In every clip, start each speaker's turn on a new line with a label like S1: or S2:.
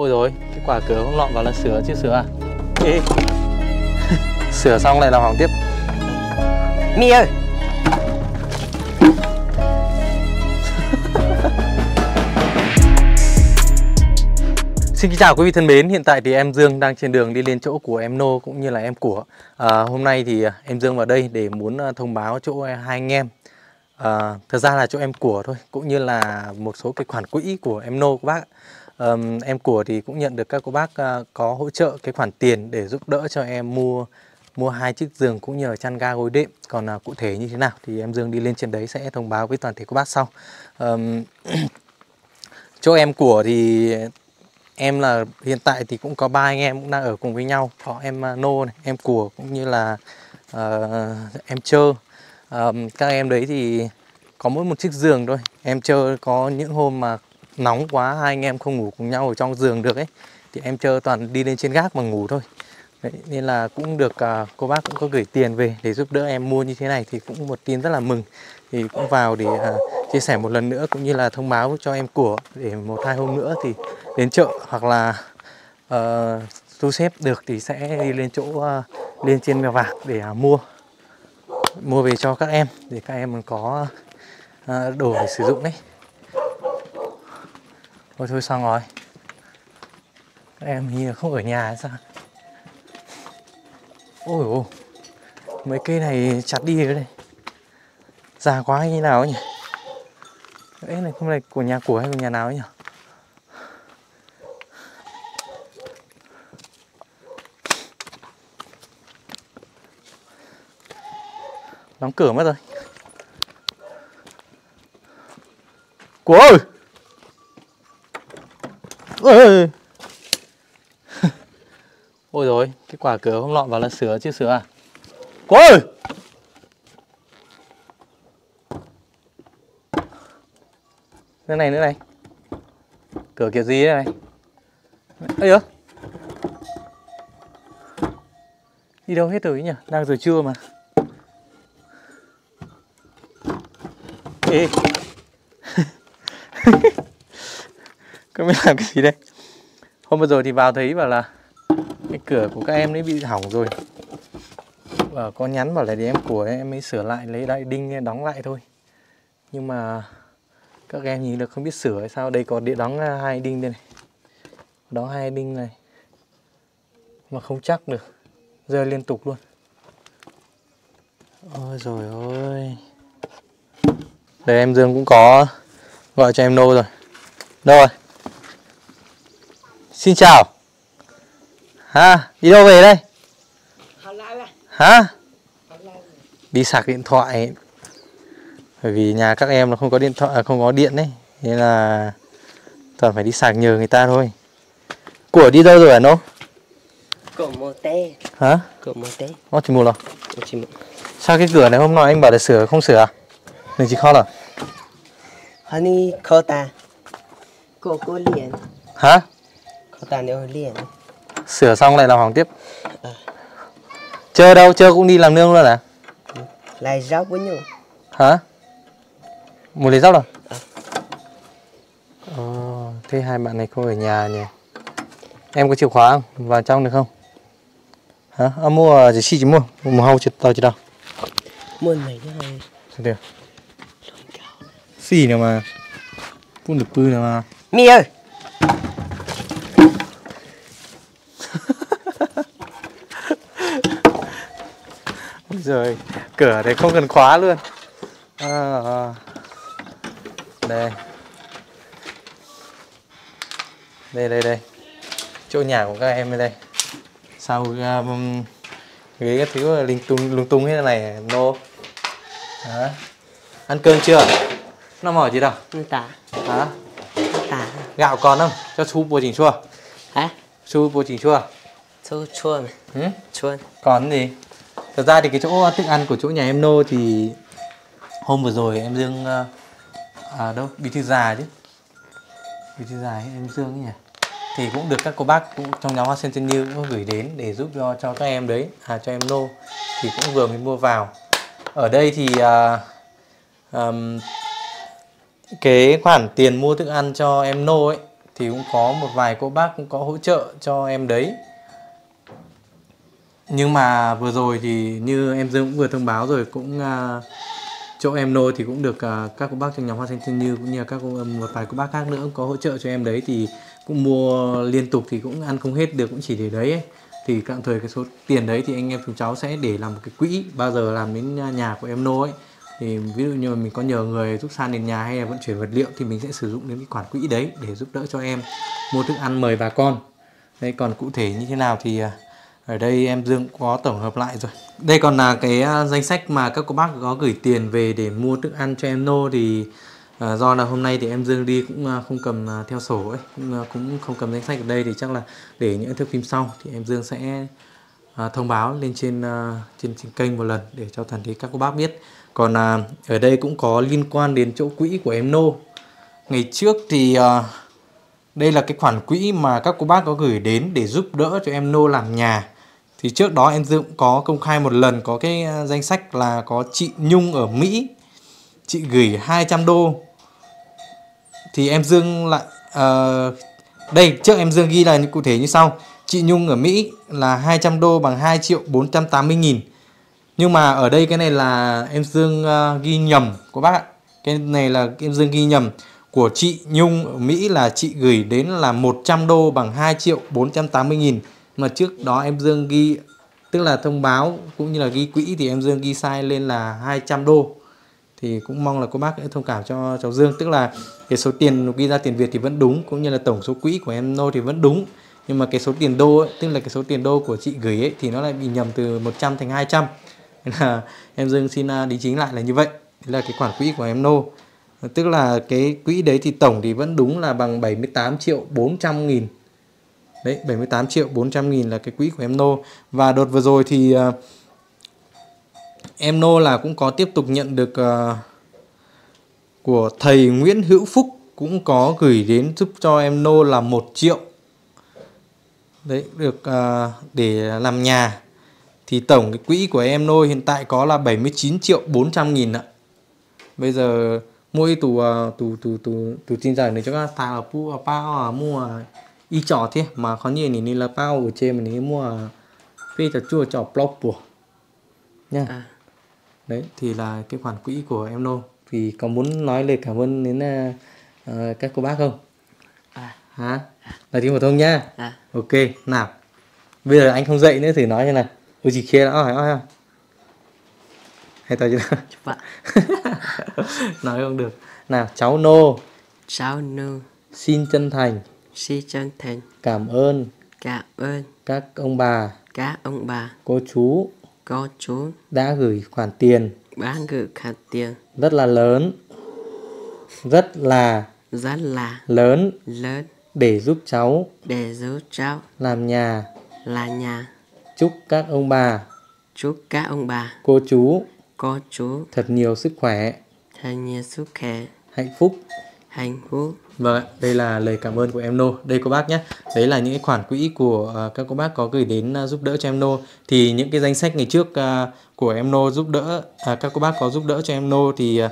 S1: Ôi rồi, cái quả cửa không lọt vào là sửa chứ sửa à? Ê. Sửa xong lại làm hỏng tiếp.
S2: Mi ơi.
S1: Xin kính chào quý vị thân mến, hiện tại thì em Dương đang trên đường đi lên chỗ của em Nô cũng như là em Của. Hôm nay thì em Dương vào đây để muốn thông báo chỗ hai anh em. Thật ra là chỗ em Của thôi, cũng như là một số cái khoản quỹ của em Nô các bác. Em Của thì cũng nhận được các cô bác có hỗ trợ cái khoản tiền để giúp đỡ cho em mua 2 chiếc giường cũng như là chăn ga gối đệm. Còn cụ thể như thế nào thì em Dương đi lên trên đấy sẽ thông báo với toàn thể cô bác sau. Chỗ em Của thì em là hiện tại thì cũng có 3 anh em cũng đang ở cùng với nhau. Có em Nô này, em Của cũng như là em Trơ. Các em đấy thì có mỗi một chiếc giường thôi. Em Trơ có những hôm mà nóng quá, hai anh em không ngủ cùng nhau ở trong giường được ấy, thì em Trơ toàn đi lên trên gác mà ngủ thôi. Đấy, nên là cũng được cô bác cũng có gửi tiền về để giúp đỡ em mua như thế này, thì cũng một tin rất là mừng. Thì cũng vào để chia sẻ một lần nữa cũng như là thông báo cho em Của để 1-2 hôm nữa thì đến chợ hoặc là thu xếp được thì sẽ đi lên chỗ lên trên Mèo Vạc để mua về cho các em, để các em có đồ để sử dụng đấy. Thôi xong rồi, các em hình như là không ở nhà hay sao? Ôi ôi, mấy cây này chặt đi rồi đây, già quá hay như nào ấy nhỉ? Cái này không phải của nhà Của hay của nhà nào ấy nhỉ? Đóng cửa mất rồi. Của ơi! Ôi! Ôi rồi, cái quả cửa không lọt vào là sửa chứ sửa à? Của ơi! Nữa này. Cửa kiểu gì đấy này? Ây ơ! Đi đâu hết rồi nhỉ? Đang giờ trưa mà. Ê! Không biết làm cái gì đây. Hôm vừa rồi thì vào thấy bảo là cái cửa của các em ấy bị hỏng rồi. Và có nhắn bảo là để em Của em mới sửa lại, lấy đai đinh đóng lại thôi. Nhưng mà các em nhìn là không biết sửa hay sao. Đây có đĩa đóng 2 đinh đây này. Đóng 2 đinh này mà không chắc được, rơi liên tục luôn. Ôi rồi ôi. Đây em Dương cũng có gọi cho em Nô rồi. Đâu rồi? Xin chào. Đi đâu về đây? Hả? Đi sạc điện thoại. Bởi vì nhà các em nó không có điện thoại, không có điện đấy, nên là toàn phải đi sạc nhờ người ta thôi. Của đi đâu rồi hả Nô?
S2: Của một tê.
S1: Hả?
S2: Của một tê.
S1: Chỉ một rồi. Sao cái cửa này hôm nọ anh bảo là sửa không sửa à? Đừng chỉ khó là.
S2: Honey, khó ta. Cô liền.
S1: Hả?
S2: Khó ta nếu liền.
S1: Sửa xong lại làm hỏng tiếp. Chơi đâu? Chơi cũng đi làm nương luôn à?
S2: Lại dốc với nhau.
S1: Hả? Một lấy dốc rồi? Thế hai bạn này không ở nhà nhỉ? Em có chìa khóa không? Vào trong được không? Hả? Mua gì chỉ mua? Mua hao chịu tao chứ đâu?
S2: Mua này nữa thôi.
S1: Sao được? Xì nào mà. Phun được pư nào mà.
S2: Mi ơi!
S1: Rồi, cửa này không cần khóa luôn. Đây. Chỗ nhà của các em đây. Sau ghế các thứ lung tung hết này Nô. Hả? Ăn cơm chưa? Nó mỏi gì đâu?
S2: Tả.
S1: Hả?
S2: Tả.
S1: Gạo còn không? Cho chú bùa chỉnh chua.
S2: Hả?
S1: Chú bùa chỉnh chua.
S2: Chú chuôn. Chuôn.
S1: Còn gì? Thật ra thì cái chỗ thức ăn của chỗ nhà em Nô thì hôm vừa rồi em Dương đâu? Bí thư già chứ. Bí thư già em Dương ấy nhỉ? Thì cũng được các cô bác cũng trong nhóm Hoa Sen Chân Như cũng gửi đến để giúp cho các em đấy, cho em Nô thì cũng vừa mới mua vào. Ở đây thì cái khoản tiền mua thức ăn cho em Nô ấy thì cũng có một vài cô bác cũng có hỗ trợ cho em đấy. Nhưng mà vừa rồi thì như em Dương cũng vừa thông báo rồi, cũng chỗ em nô thì cũng được các cô bác trong nhóm Hoa Xanh Thiên Như cũng như các một vài cô bác khác nữa cũng có hỗ trợ cho em đấy, thì cũng mua liên tục thì cũng ăn không hết được, cũng chỉ để đấy ấy. Thì tạm thời cái số tiền đấy thì anh em chúng cháu sẽ để làm một cái quỹ, bao giờ làm đến nhà của em nô ấy thì ví dụ như mà mình có nhờ người giúp san nền nhà hay là vận chuyển vật liệu thì mình sẽ sử dụng đến cái khoản quỹ đấy để giúp đỡ cho em mua thức ăn mời bà con. Đây, còn cụ thể như thế nào thì ở đây em Dương có tổng hợp lại rồi. Đây còn là cái danh sách mà các cô bác có gửi tiền về để mua thức ăn cho em nô, thì do là hôm nay thì em Dương đi cũng không cầm theo sổ ấy, cũng không cầm danh sách ở đây, thì chắc là để những thước phim sau thì em Dương sẽ thông báo lên trên kênh một lần để cho toàn thể các cô bác biết. Còn ở đây cũng có liên quan đến chỗ quỹ của em nô. Ngày trước thì đây là cái khoản quỹ mà các cô bác có gửi đến để giúp đỡ cho em nô làm nhà. Thì trước đó em Dương cũng có công khai một lần, có cái danh sách là có chị Nhung ở Mỹ, chị gửi 200 đô. Thì em Dương lại đây trước em Dương ghi là cụ thể như sau: chị Nhung ở Mỹ là 200 đô bằng 2.480.000. Nhưng mà ở đây cái này là em Dương ghi nhầm các bác ạ. Cái này là em Dương ghi nhầm. Của chị Nhung ở Mỹ là chị gửi đến là 100 đô bằng 2.480.000. Mà trước đó em Dương ghi, tức là thông báo cũng như là ghi quỹ thì em Dương ghi sai lên là 200 đô. Thì cũng mong là cô bác sẽ thông cảm cho cháu Dương. Tức là cái số tiền ghi ra tiền Việt thì vẫn đúng, cũng như là tổng số quỹ của em nô thì vẫn đúng. Nhưng mà cái số tiền đô ấy, tức là cái số tiền đô của chị gửi ấy, thì nó lại bị nhầm từ 100 thành 200. Nên là em Dương xin đính chính lại là như vậy. Đấy là cái khoản quỹ của em nô. Tức là cái quỹ đấy thì tổng thì vẫn đúng là bằng 78.400.000. Đấy, 78.400.000 là cái quỹ của em nô. Và đợt vừa rồi thì em nô là cũng có tiếp tục nhận được của thầy Nguyễn Hữu Phúc, cũng có gửi đến giúp cho em nô là 1 triệu. Đấy, được để làm nhà. Thì tổng cái quỹ của em nô hiện tại có là 79.400.000 ạ. Bây giờ mỗi tù tin rằng này cho các thằng là pu bao mua y trọ thế mà có nhiều này là bao ở trên mình mua phê chả chua trọ plop của nha. Đấy thì là cái khoản quỹ của em nô. Thì có muốn nói lời cảm ơn đến các cô bác không? Hả? Là tiếng phổ thông nhá. Ok, nào. Bây giờ anh không dậy nữa thì nói như này. Ôi chị kia đã hỏi không? Hay tao chứ nào? Nói không được. Nào, cháu nô.
S2: Cháu nô.
S1: Xin chân thành.
S2: Xin chân thành.
S1: Cảm ơn.
S2: Cảm ơn.
S1: Các ông bà.
S2: Các ông bà.
S1: Cô chú.
S2: Cô chú.
S1: Đã gửi khoản tiền.
S2: Đã gửi khoản tiền.
S1: Rất là lớn. Rất là lớn.
S2: Lớn.
S1: Để giúp cháu.
S2: Để giúp cháu.
S1: Làm nhà.
S2: Làm nhà.
S1: Chúc các ông bà.
S2: Chúc các ông bà.
S1: Cô chú.
S2: Cô chú.
S1: Thật nhiều sức khỏe.
S2: Thật nhiều sức khỏe.
S1: Hạnh phúc.
S2: Hạnh phúc.
S1: Vâng, đây là lời cảm ơn của em nô. Đây cô bác nhé. Đấy là những cái khoản quỹ của các cô bác có gửi đến giúp đỡ cho em nô. Thì những cái danh sách ngày trước của em nô giúp đỡ, các cô bác có giúp đỡ cho em nô thì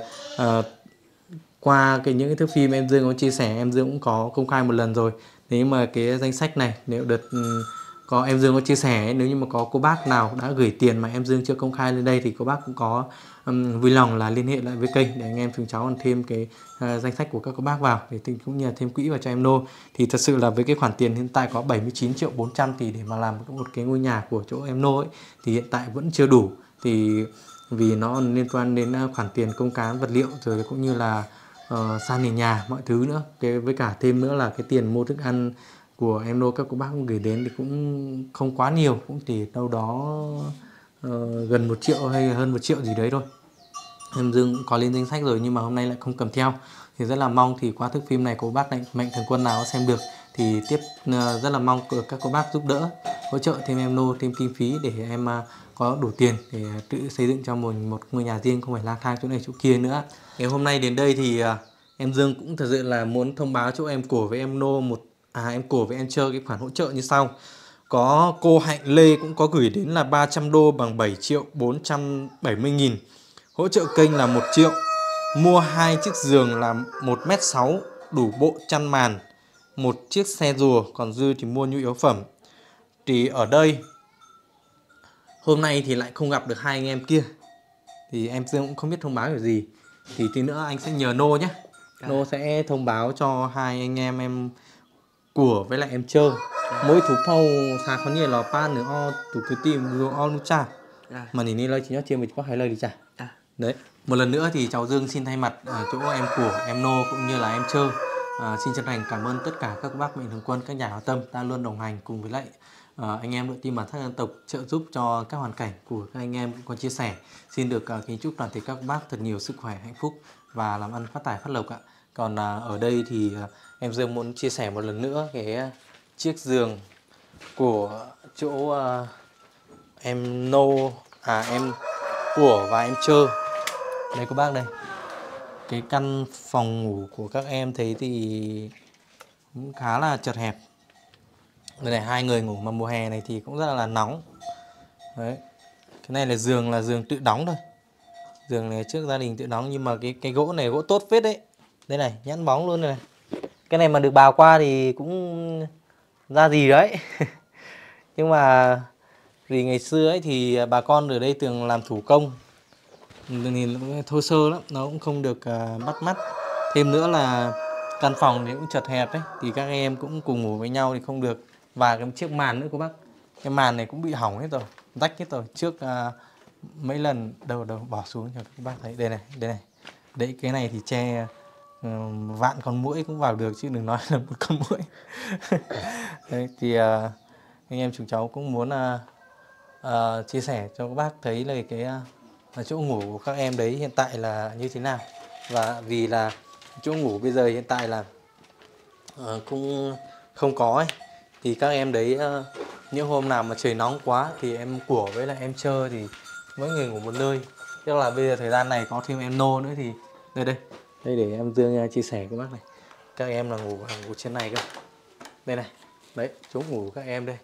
S1: qua những cái thước phim em Dương có chia sẻ, em Dương cũng có công khai một lần rồi. Nếu mà cái danh sách này, nếu đợt có em Dương có chia sẻ, nếu như mà có cô bác nào đã gửi tiền mà em Dương chưa công khai lên đây thì cô bác cũng có vui lòng là liên hệ lại với kênh để anh em chúng cháu còn thêm cái danh sách của các cô bác vào để cũng như là thêm quỹ vào cho em nô. Thì thật sự là với cái khoản tiền hiện tại có 79.400.000 thì để mà làm một cái ngôi nhà của chỗ em nô ấy thì hiện tại vẫn chưa đủ. Thì vì nó liên quan đến khoản tiền công cán vật liệu rồi cũng như là san nền nhà mọi thứ nữa, với cả thêm nữa là cái tiền mua thức ăn của em nô các cô bác cũng gửi đến thì cũng không quá nhiều, cũng chỉ đâu đó gần 1 triệu hay hơn 1 triệu gì đấy thôi. Em Dương cũng có lên danh sách rồi nhưng mà hôm nay lại không cầm theo, thì rất là mong thì qua thước phim này cô bác mạnh thường quân nào xem được thì rất là mong các cô bác giúp đỡ hỗ trợ thêm em nô thêm kinh phí để em có đủ tiền để tự xây dựng cho mình một ngôi nhà riêng, không phải lang thang chỗ này chỗ kia nữa. Ngày hôm nay đến đây thì em Dương cũng thật sự là muốn thông báo chỗ em Cổ với em nô em Cổ với em Trơ cái khoản hỗ trợ như sau. Có cô Hạnh Lê cũng có gửi đến là 300 đô bằng 7.470.000. Hỗ trợ kênh là 1 triệu. Mua 2 chiếc giường là 1m6 đủ bộ chăn màn. một chiếc xe rùa, còn dư thì mua nhu yếu phẩm. Thì ở đây hôm nay thì lại không gặp được hai anh em kia, thì em Dương cũng không biết thông báo kiểu gì. Thì tí nữa anh sẽ nhờ Nô nhé. Nô sẽ thông báo cho hai anh em của với lại em chơi. Mỗi thú phao xa có nhiều là pa nữa o tủ cứ tìm rồi o lu cha. Mà nhìn đi lời chỉ nhớ chia mình có hai lời đi chả. Đấy, một lần nữa thì cháu Dương xin thay mặt chỗ em của em Nô cũng như là em chơi xin chân thành cảm ơn tất cả các bác mạnh thường quân, các nhà hảo tâm đã luôn đồng hành cùng với lại anh em đội team bản sắc dân tộc, trợ giúp cho các hoàn cảnh của các anh em cũng có chia sẻ. Xin được kính chúc toàn thể các bác thật nhiều sức khỏe, hạnh phúc và làm ăn phát tài phát lộc ạ. Còn ở đây thì em Dương muốn chia sẻ một lần nữa cái chiếc giường của chỗ em Nô, em của và em chơi. Đây các bác đây. Cái căn phòng ngủ của các em thấy thì cũng khá là chật hẹp. Đây này, hai người ngủ mà mùa hè này thì cũng rất là nóng. Đấy. Cái này là giường tự đóng thôi. Giường này trước gia đình tự đóng, nhưng mà cái gỗ này gỗ tốt phết đấy. Đây này, nhẵn bóng luôn này. Cái này mà được bào qua thì cũng ra gì đấy. Nhưng mà vì ngày xưa ấy thì bà con ở đây thường làm thủ công, nhìn thô sơ lắm, nó cũng không được bắt mắt. Thêm nữa là căn phòng thì cũng chật hẹp đấy, thì các em cũng cùng ngủ với nhau thì không được. Và cái chiếc màn nữa cô bác, cái màn này cũng bị hỏng hết rồi, rách hết rồi. Trước mấy lần đâu bỏ xuống cho các bác thấy. Đây này. Đấy, cái này thì che vạn con muỗi cũng vào được chứ đừng nói là một con muỗi. Đấy, thì anh em chúng cháu cũng muốn chia sẻ cho các bác thấy là cái chỗ ngủ của các em đấy hiện tại là như thế nào. Và vì là chỗ ngủ bây giờ hiện tại là cũng không có ấy, thì các em đấy những hôm nào mà trời nóng quá thì em của với lại em chơi thì mỗi người ngủ một nơi. Tức là bây giờ thời gian này có thêm em Nô nữa thì đây để em Dương chia sẻ các bác này. Các em là ngủ trên này cơ. Đây này, đấy chỗ ngủ của các em đây,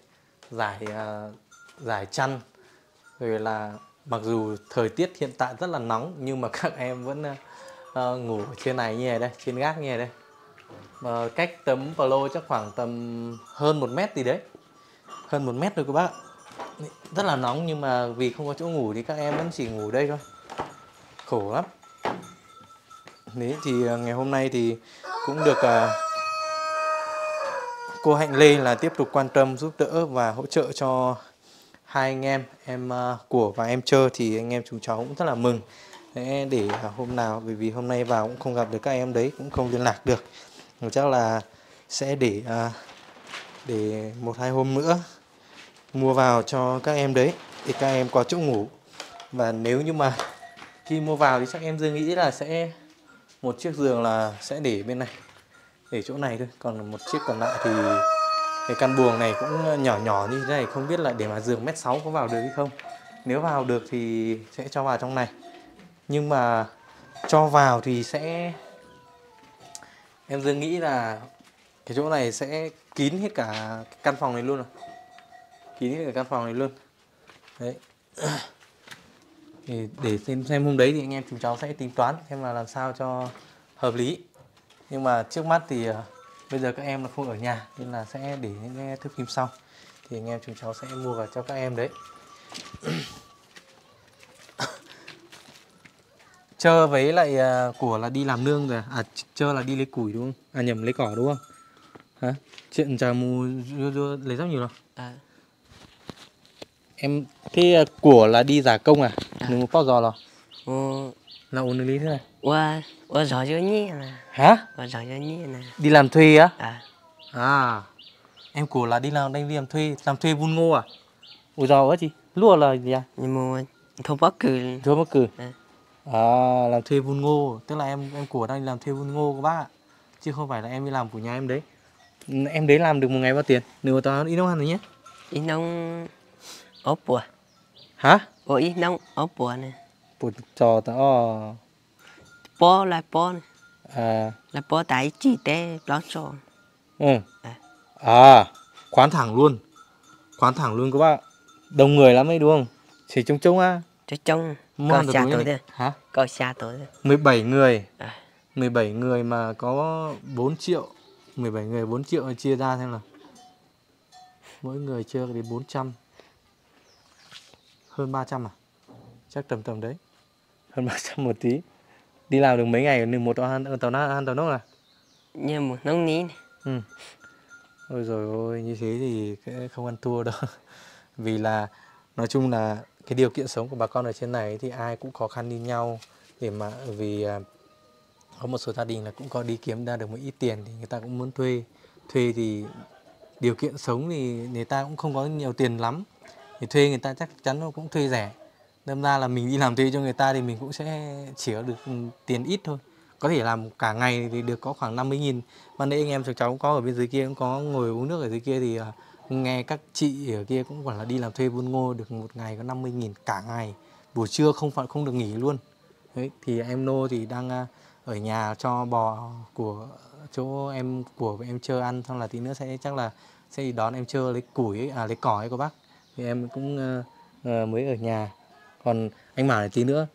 S1: giải chăn. Rồi là mặc dù thời tiết hiện tại rất là nóng nhưng mà các em vẫn ngủ trên này như này đây, trên gác như này đây. Cách tấm Plo chắc khoảng tầm hơn 1 mét gì đấy, hơn 1 mét rồi các bác ạ. Rất là nóng nhưng mà vì không có chỗ ngủ thì các em vẫn chỉ ngủ đây thôi, khổ lắm. Đấy thì ngày hôm nay thì cũng được cô Hạnh Lê là tiếp tục quan tâm giúp đỡ và hỗ trợ cho hai anh em của và em chơi, thì anh em chúng cháu cũng rất là mừng. Để hôm nào, bởi vì hôm nay vào cũng không gặp được các em đấy, cũng không liên lạc được. Chắc là sẽ để 1-2 hôm nữa mua vào cho các em đấy để các em có chỗ ngủ. Và nếu như mà khi mua vào thì chắc em Dương nghĩ là sẽ một chiếc giường là sẽ để bên này, để chỗ này thôi. Còn một chiếc còn lại thì cái căn buồng này cũng nhỏ như thế này, không biết là để mà giường 1m6 có vào được hay không. Nếu vào được thì sẽ cho vào trong này. Nhưng mà cho vào thì sẽ, em Dương nghĩ là cái chỗ này sẽ kín hết cả căn phòng này luôn rồi. Kín hết cả căn phòng này luôn. Đấy. Thì để xem hôm đấy thì anh em chúng cháu sẽ tính toán xem là làm sao cho hợp lý. Nhưng mà trước mắt thì bây giờ các em là không ở nhà nên là sẽ để những thước phim sau thì anh em chúng cháu sẽ mua vào cho các em đấy. Chơ với lại của là đi làm nương rồi à? Chơ là đi lấy củi đúng không? À nhầm, lấy cỏ đúng không? Hả? Chuyện chờ mù lấy rất nhiều rồi. Em thế của là đi giả công à? Đừng có bao giờ là là ổn lý thế này.
S2: Ủa giỏi cho nhỉ nè.
S1: Hả?
S2: Giỏi cho nhỉ nè.
S1: Đi làm thuê á?
S2: À.
S1: Em của là đi làm làm thuê vun ngô à? Ủa giỏi quá chị. Lúa là gì à?
S2: Nhưng mà thôi bất cứ.
S1: Thôi bất cứ. Làm thuê vun ngô, tức là em của đang làm thuê vun ngô các bác ạ. Chứ không phải là em đi làm của nhà em đấy. Em đấy làm được một ngày bao tiền? Nếu tao đi nấu ăn rồi nhé.
S2: Đi nông ốp bùa.
S1: Hả?
S2: Ủa đi nông ốp bùa nè.
S1: Bùa trò tao
S2: Bó lại bó nè.
S1: À.
S2: Là bó tại chỉ té đó cho.
S1: Khoán thẳng luôn. Khoán thẳng luôn các bác. Đông người lắm ấy đúng không? Chỉ trông á.
S2: Trông. Có xa tối thôi.
S1: Hả?
S2: Có xa tối thôi.
S1: 17 người. 17 người mà có 4 triệu 17 người 4 triệu chia ra xem nào. Mỗi người chưa đến 400. Hơn 300 à? Chắc tầm tầm đấy. Hơn 300 một tí. Đi làm được mấy ngày được một tàu nốc à?
S2: Như một nông ní này.
S1: Ừ. Ôi rồi ôi, như thế thì không ăn thua đâu. Vì là nói chung là cái điều kiện sống của bà con ở trên này thì ai cũng khó khăn như nhau. Để mà vì có một số gia đình là cũng có đi kiếm ra được một ít tiền thì người ta cũng muốn thuê. Thuê thì điều kiện sống thì người ta cũng không có nhiều tiền lắm. Thì thuê người ta chắc chắn nó cũng thuê rẻ. Đâm ra là mình đi làm thuê cho người ta thì mình cũng sẽ chỉ có được tiền ít thôi. Có thể làm cả ngày thì được có khoảng 50.000. Ban nãy anh em cháu cũng có ở bên dưới kia cũng có ngồi uống nước ở dưới kia thì nghe các chị ở kia cũng còn là đi làm thuê buôn ngô được một ngày có 50.000 cả ngày. Buổi trưa không được nghỉ luôn. Đấy, thì em Nô thì đang ở nhà cho bò của chỗ em của em Trơ ăn, xong là tí nữa chắc là sẽ đi đón em Trơ lấy củi lấy cỏ ấy cô bác. Thì em cũng mới ở nhà. Còn anh bảo là tí nữa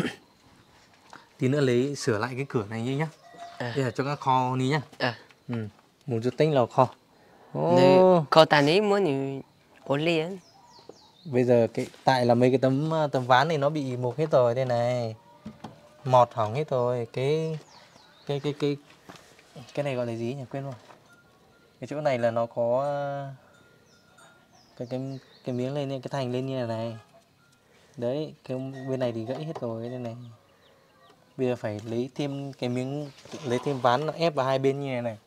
S1: sửa lại cái cửa này nhá. Đây là cho các kho đi nhá. Muốn chút tính là kho.
S2: Kho tàn ấy muốn thì ổn liền.
S1: Bây giờ tại là mấy cái tấm ván này nó bị mục hết rồi đây này. Mọt hỏng hết rồi. Cái này gọi là gì nhỉ, quên rồi. Cái chỗ này là nó có cái miếng lên, cái thành lên như này này. Đấy, cái bên này thì gãy hết rồi đây này. Bây giờ phải lấy thêm cái miếng, lấy thêm ván nó ép vào hai bên như này này.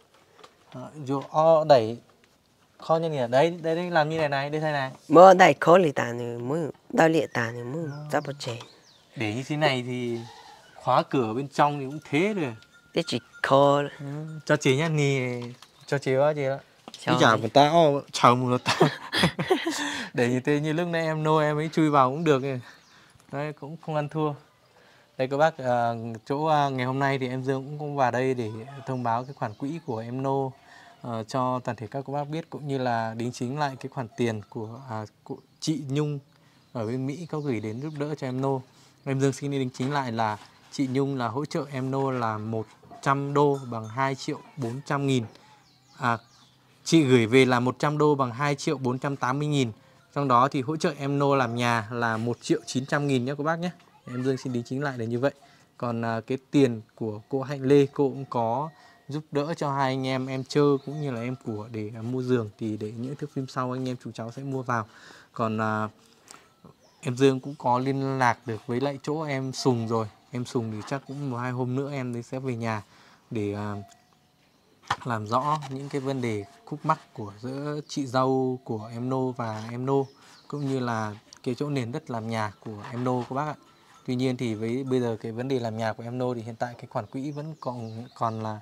S1: Đẩy kho như này, đấy làm như này này, đây này.
S2: Mới đẩy khó lì tàn thì mới đẩy lịa tàn thì mới ra bộ chè.
S1: Để như thế này thì khóa cửa bên trong thì cũng thế rồi.
S2: Thế chỉ khó.
S1: Cho chị nhá, cho chị đó chị đó. Chứ chả người ta chào một ta. Để như thế như lúc nãy em Nô em ấy chui vào cũng được. Đấy, cũng không ăn thua. Đây các bác, chỗ ngày hôm nay thì em Dương cũng vào đây để thông báo cái khoản quỹ của em Nô cho toàn thể các bác biết, cũng như là đính chính lại cái khoản tiền của chị Nhung ở bên Mỹ có gửi đến giúp đỡ cho em Nô. Em Dương xin đính chính lại là chị Nhung là hỗ trợ em Nô là 100 đô bằng 2.400.000. Chị gửi về là 100 đô bằng 2.480.000. Trong đó thì hỗ trợ em Nô làm nhà là 1.900.000 nhé các bác nhé. Em Dương xin đính chính lại là như vậy. Còn cái tiền của cô Hạnh Lê, cô cũng có giúp đỡ cho hai anh em Trơ cũng như là em Của để mua giường, thì để những thước phim sau anh em chú cháu sẽ mua vào. Còn em Dương cũng có liên lạc được với lại chỗ em Sùng rồi. Em Sùng thì chắc cũng 1-2 hôm nữa em sẽ về nhà để làm rõ những cái vấn đề khúc mắc của giữa chị dâu của em Nô và em Nô, cũng như là cái chỗ nền đất làm nhà của em Nô các bác ạ. Tuy nhiên thì với bây giờ cái vấn đề làm nhà của em Nô thì hiện tại cái khoản quỹ vẫn còn là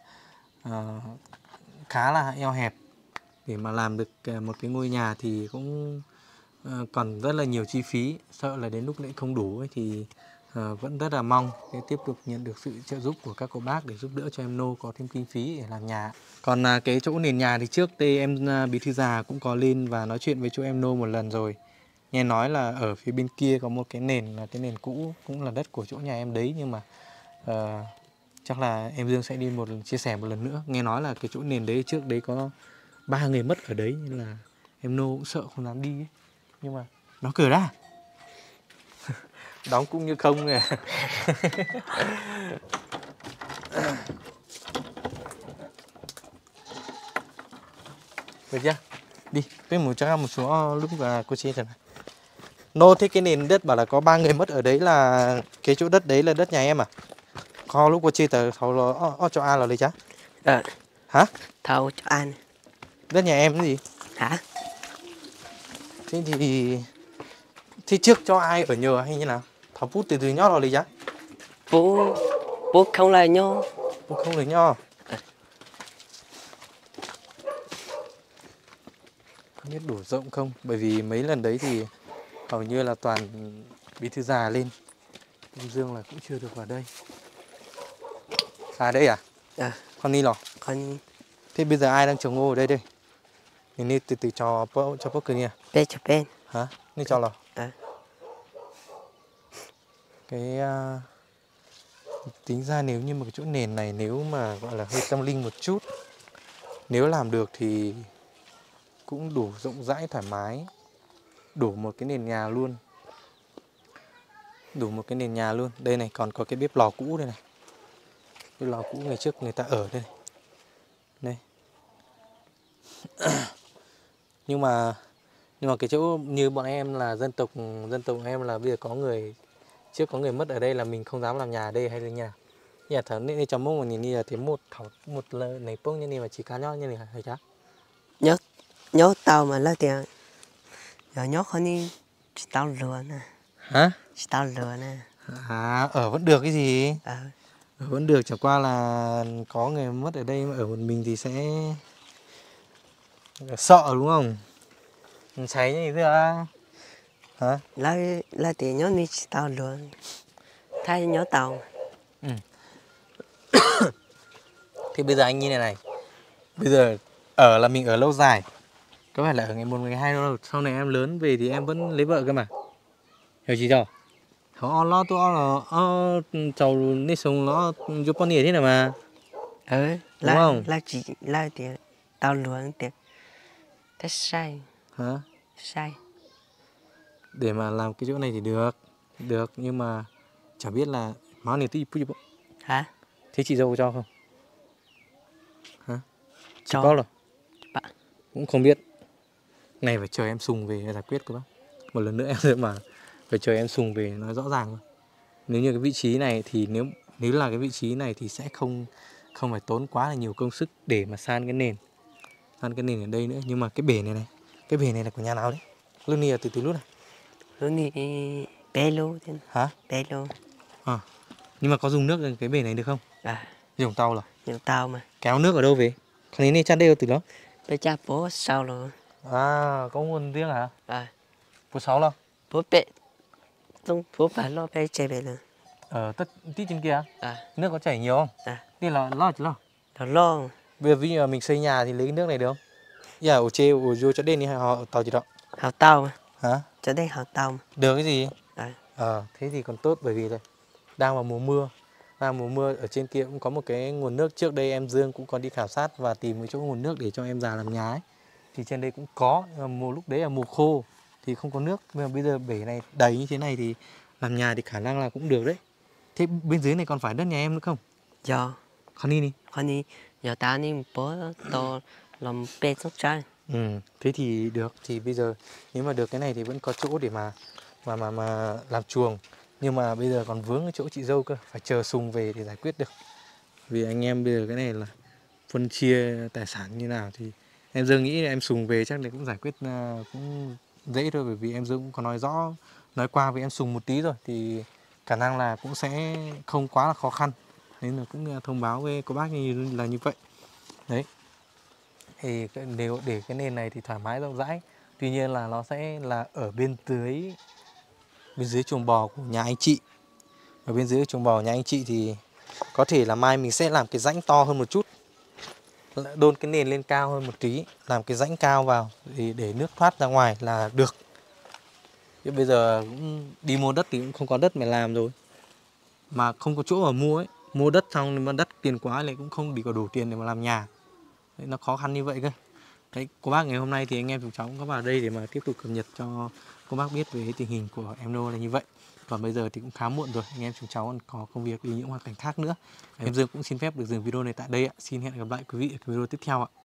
S1: khá là eo hẹp. Để mà làm được một cái ngôi nhà thì cũng còn rất là nhiều chi phí. Sợ là đến lúc lại không đủ ấy, thì vẫn rất là mong để tiếp tục nhận được sự trợ giúp của các cô bác để giúp đỡ cho em Nô có thêm kinh phí để làm nhà. Còn cái chỗ nền nhà thì trước đây em Bí thư già cũng có lên và nói chuyện với chỗ em Nô một lần rồi. Nghe nói là ở phía bên kia có một cái nền là cái nền cũ, cũng là đất của chỗ nhà em đấy, nhưng mà chắc là em Dương sẽ đi chia sẻ một lần nữa. Nghe nói là cái chỗ nền đấy trước đấy có 3 người mất ở đấy, nên là em Nô cũng sợ không dám đi ấy. Nhưng mà đóng cửa ra. Đóng cũng như không nè. Được chưa? Đi, với một chắc một số lúc là cô chia sẻ này. Nô, thế cái nền đất bảo là có 3 người mất ở đấy là cái chỗ đất đấy là đất nhà em à? Kho lúc cô chia tờ thầu là cho ai là lấy chá? Hả?
S2: Thầu cho ăn.
S1: Đất nhà em cái gì?
S2: Hả?
S1: Thế thì trước cho ai ở nhờ hay như nào? Thảo Pút từ nhót vào lấy chá?
S2: Bố không lại nhau.
S1: Bố không lấy nho. Không biết đủ rộng không? Bởi vì mấy lần đấy thì hầu như là toàn Bí thư già lên. Em Dương là cũng chưa được vào đây. À đây à? Con đi lò.
S2: Con.
S1: Thế bây giờ ai đang trồng ngô ở đây đây? Mình đi từ từ cho bốc cửa nha.
S2: Bên cho bên.
S1: Hả? Đi cho lò. Cái tính ra nếu như mà cái chỗ nền này nếu mà gọi là hơi tâm linh một chút Nếu làm được thì cũng đủ rộng rãi thoải mái, đủ một cái nền nhà luôn. Đủ một cái nền nhà luôn. Đây này, còn có cái bếp lò cũ đây này. Bếp lò cũ ngày trước người ta ở đây này. Đây. Nhưng mà cái chỗ như bọn em là dân tộc em là bây giờ có người trước có người mất ở đây là mình không dám làm nhà ở đây hay là nhà. Nhà thở nên trong mông một nhìn như là thế một lời này bông như này mà chỉ cá nhót như này hay chắc.
S2: Nhớ tàu mà là tiền. Giờ nhớ không đi chỉ tàu lừa nè.
S1: Hả?
S2: Chỉ tàu lừa nè.
S1: À, ở vẫn được cái gì?
S2: Ờ.
S1: Ở vẫn được, chẳng qua là có người mất ở đây mà ở một mình thì sẽ sợ đúng không? Cháy như thế à? Hả?
S2: Là tiền nhớ đi chỉ tàu lừa. Thay nhớ tàu.
S1: Ừ. Thì bây giờ anh như này. Bây giờ ở là mình ở lâu dài. Có phải là ở ngày 1, ngày 2 đâu. Sau này em lớn về thì em vẫn lấy vợ cơ mà. Hiểu chị chưa? Họ lo tôi là cháu nên sống nó giúp con thế nào mà. Đúng không?
S2: Là chỉ là tiền tàu lừa tiền. Thế sai.
S1: Hả?
S2: Sai.
S1: Để mà làm cái chỗ này thì được nhưng mà chẳng biết là máu này tí bụng.
S2: Hả?
S1: Thế chị dâu cho không? Hả? Chị
S2: Cho.
S1: có rồi.
S2: Bạn.
S1: Cũng không biết. Này phải chờ em Sùng về giải quyết cơ bác. Một lần nữa em sẽ mà phải chờ em Sùng về nói rõ ràng thôi. Nếu như cái vị trí này thì nếu là cái vị trí này thì sẽ không phải tốn quá là nhiều công sức để mà san cái nền. San cái nền ở đây nữa, nhưng mà cái bể này cái bể này là của nhà nào đấy? Lúc này là từ lúc này.
S2: Lúc này bé lô thế.
S1: Hả?
S2: Bé lô.
S1: À. Nhưng mà có dùng nước cái bể này được không?
S2: À.
S1: Dùng tàu là?
S2: Dùng tàu mà.
S1: Kéo nước ở đâu về? Còn đến đây chăn đều từ đó.
S2: Bây cha bố sao rồi?
S1: À, có nguồn riêng hả?
S2: À.
S1: Bố 6 đâu?
S2: Bố bé. Bố phải lo bé chơi bé nữa.
S1: Tất tít trên kia.
S2: À.
S1: Nước có chảy nhiều không?
S2: À.
S1: Đi là lo chứ lo.
S2: Lo.
S1: Bây giờ ví dụ mình xây nhà thì lấy cái nước này được không? Dạ, ở vô cho đến đi họ tàu gì đó.
S2: Hào tàu mà.
S1: Hả?
S2: Cho đây hào tàu mà.
S1: Được cái gì?
S2: À.
S1: Thế thì còn tốt bởi vì là đang vào mùa mưa. Đang mùa mưa ở trên kia cũng có một cái nguồn nước, trước đây em Dương cũng còn đi khảo sát và tìm cái chỗ nguồn nước để cho em già làm nhà ấy. Thì trên đây cũng có, nhưng mà lúc đấy là mùa khô thì không có nước. Nhưng mà bây giờ bể này đầy như thế này thì làm nhà thì khả năng là cũng được đấy. Thế bên dưới này còn phải đất nhà em nữa không?
S2: Dạ.
S1: Con đi.
S2: Con đi. Giờ ta đi bố to làm bé sốc trái.
S1: Thế thì được. Thì bây giờ nếu mà được cái này thì vẫn có chỗ để mà làm chuồng. Nhưng mà bây giờ còn vướng cái chỗ chị dâu cơ, phải chờ Sùng về để giải quyết được. Vì anh em bây giờ cái này là phân chia tài sản như nào thì em Dương nghĩ là em Sùng về chắc là cũng giải quyết cũng dễ thôi, bởi vì em Dương cũng có nói qua với em Sùng một tí rồi thì khả năng là cũng sẽ không quá là khó khăn, nên là cũng thông báo với cô bác là như vậy. Đấy, thì nếu để cái nền này thì thoải mái rộng rãi, tuy nhiên là nó sẽ là ở bên dưới chuồng bò của nhà anh chị. Ở bên dưới chuồng bò nhà anh chị thì có thể là mai mình sẽ làm cái rãnh to hơn một chút, đôn cái nền lên cao hơn một tí, làm cái rãnh cao vào để nước thoát ra ngoài là được. Chứ bây giờ cũng đi mua đất thì cũng không có đất mà làm rồi, mà không có chỗ mà mua ấy, mua đất xong mà đất tiền quá lại cũng không có đủ tiền để mà làm nhà. Đấy, nó khó khăn như vậy cơ. Đấy, cô bác ngày hôm nay thì anh em chúng cháu cũng có vào đây để mà tiếp tục cập nhật cho cô bác biết về tình hình của em Nô là như vậy. Còn bây giờ thì cũng khá muộn rồi, anh em chúng cháu còn có công việc đi những hoàn cảnh khác nữa. Em Dương cũng xin phép được dừng video này tại đây ạ. Xin hẹn gặp lại quý vị ở video tiếp theo ạ.